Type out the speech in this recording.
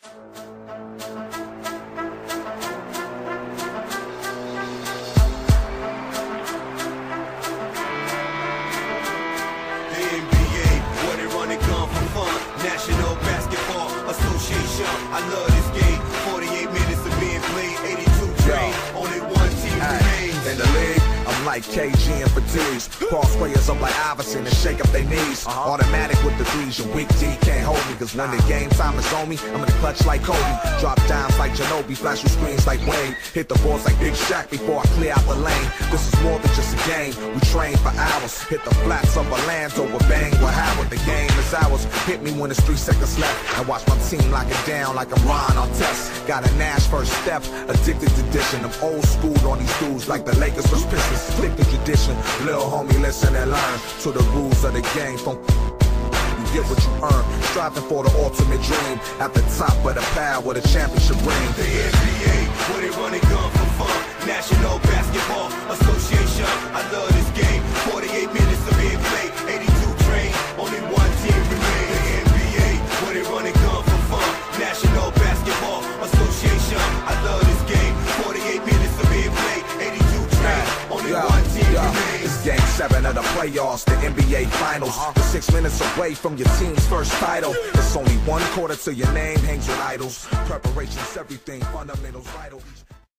National Basketball Association. I love this game. 48 minutes of being played, 82 trained. Only one team remains. In the league, I'm like KG and fatigues. Cross players up like Iverson and shake up their knees. Automatic with the threes, your weak D can't hold me. Cause when the game time is on me, I'm in the clutch like Kobe. Drop dimes like Ginobili, flash with screens like Wade. Hit the boards like Big Shaq before I clear out the lane. This is more than just a game, we train for hours. Hit the flats of Orlando with bang with Howard. The game is ours. Hit me when there's 3 seconds left. And watch my team lock it down like I'm Ron on test. Got a Nash first step, addicted to dishing. I'm old school on these dudes like the Lakers vs Pistons. Stick to tradition, little homie, listen and learn to the rules of the game. From you get what you earn, striving for the ultimate dream. At the top of the pile with a championship ring. The NBA, where they run and gun for fun. National Basketball Association. I love this game. 48 minutes of being played, 82 trained. Only one team remains. The NBA, where they run and gun for fun. National Basketball Association. I love this game. 48 minutes of being played, 82 trained. Only one team remains. It's game 7 of the playoffs, the NBA Finals. We're 6 minutes away from your team's first title. It's only 1 quarter till your name hangs with idols. Preparation's everything, fundamentals vital.